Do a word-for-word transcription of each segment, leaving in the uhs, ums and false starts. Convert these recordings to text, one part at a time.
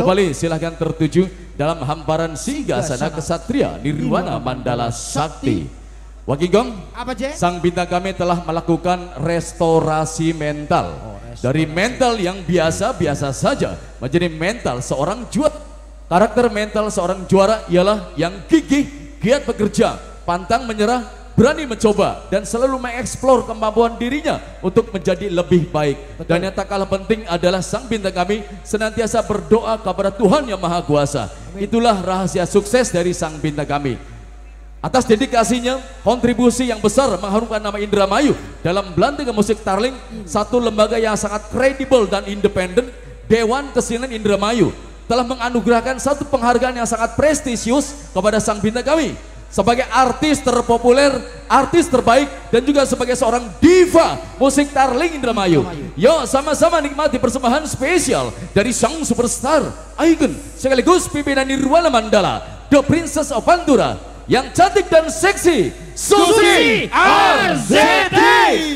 Kembali silahkan tertuju dalam hamparan Singgasana Kesatria Nirwana Mandala Sakti. Wakigong, apa Je? sang bintang kami telah melakukan restorasi mental. Oh, restorasi. Dari mental yang biasa-biasa saja menjadi mental seorang juara. Karakter mental seorang juara ialah yang gigih, giat bekerja, pantang menyerah, berani mencoba dan selalu mengeksplor kemampuan dirinya untuk menjadi lebih baik. Betul. Dan yang tak kalah penting adalah sang bintang kami senantiasa berdoa kepada Tuhan Yang Maha Kuasa. Amin. Itulah rahasia sukses dari sang bintang kami. Atas dedikasinya, kontribusi yang besar mengharumkan nama Indramayu dalam belantika musik Tarling, hmm. satu lembaga yang sangat kredibel dan independen, Dewan Kesenian Indramayu telah menganugerahkan satu penghargaan yang sangat prestisius kepada sang bintang kami sebagai artis terpopuler, artis terbaik, dan juga sebagai seorang diva musik Tarling Indramayu. Yuk sama-sama nikmati persembahan spesial dari sang superstar icon sekaligus pimpinan Nirwana Mandala, The Princess of Pantura, yang cantik dan seksi, Susi Arzeti.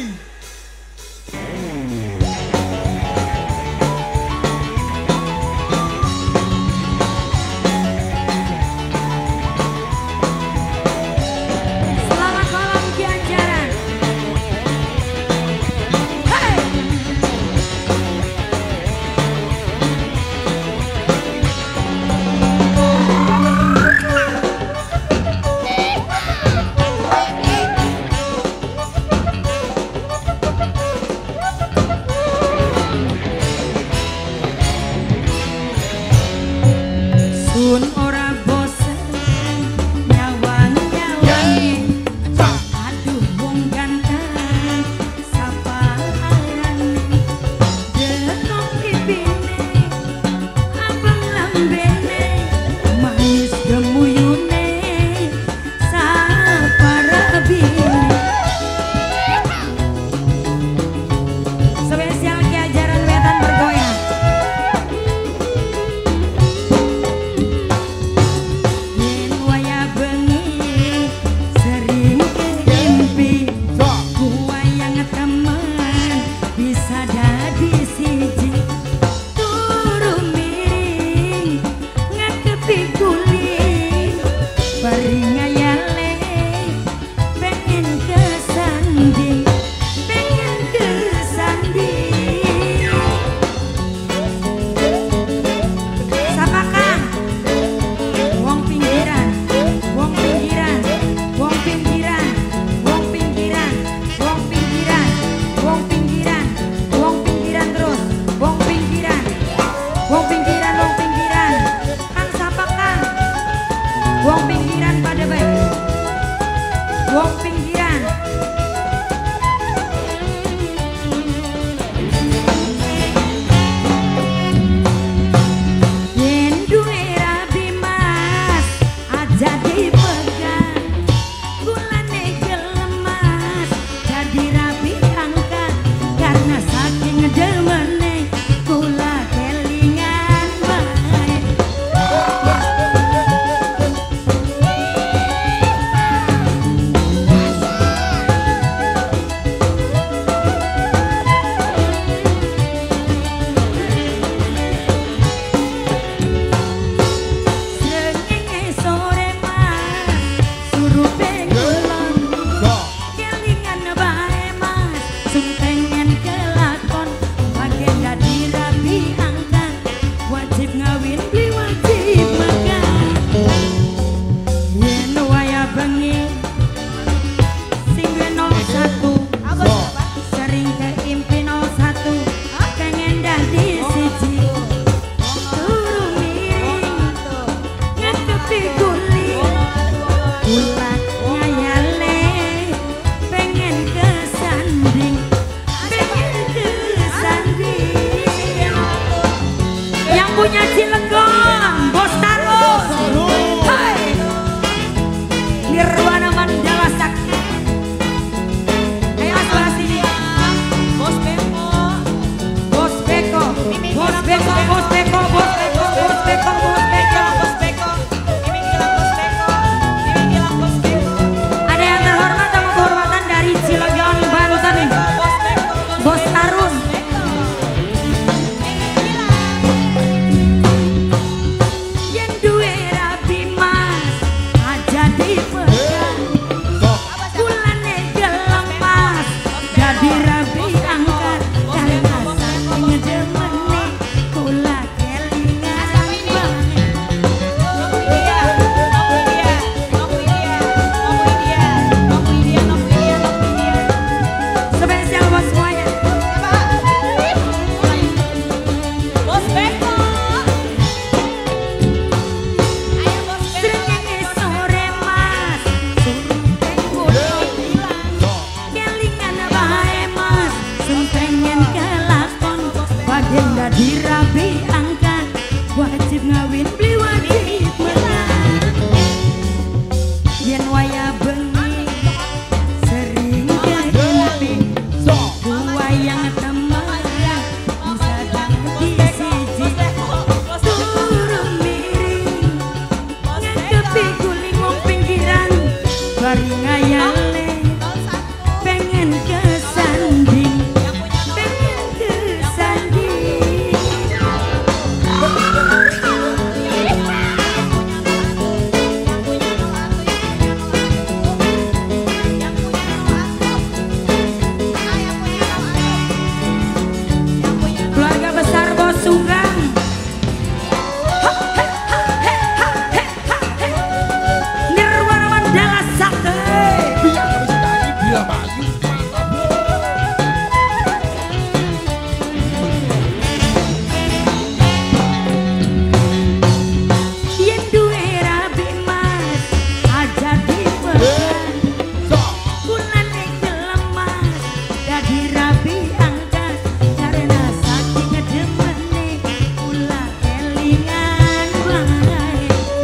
Punya Cilegon. wajib ngawin beli wajib menang yen waya bengi sering kegepi wayang teman sadang di siji turun miring ngekepi guling wong pinggiran bari ngayale pengen kesanding pengen kesanding keluarga besar Bos Sugeng Nirwana Mandala Sakti biar harus tadi bila maju yen duwe rabi mas aja dipegang kulane gelem mas dadi rabi angkat karena saking ngedemene kula kelingan wae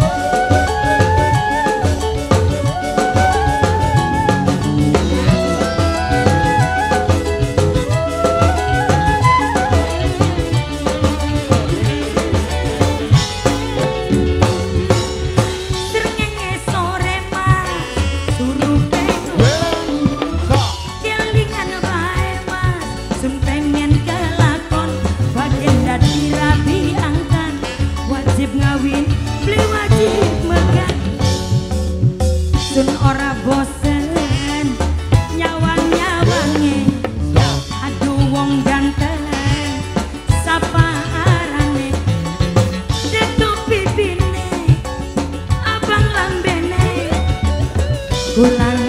Srengenge sore mas suruh pengen kelingan wae mas sun pengen kelakon bagian dadi rabi angkan wajib ngawin beli wajib megang sun ora bosen nyawang-nyawange aduh wong ganteng sapa arane detuk pipine abang lambene kula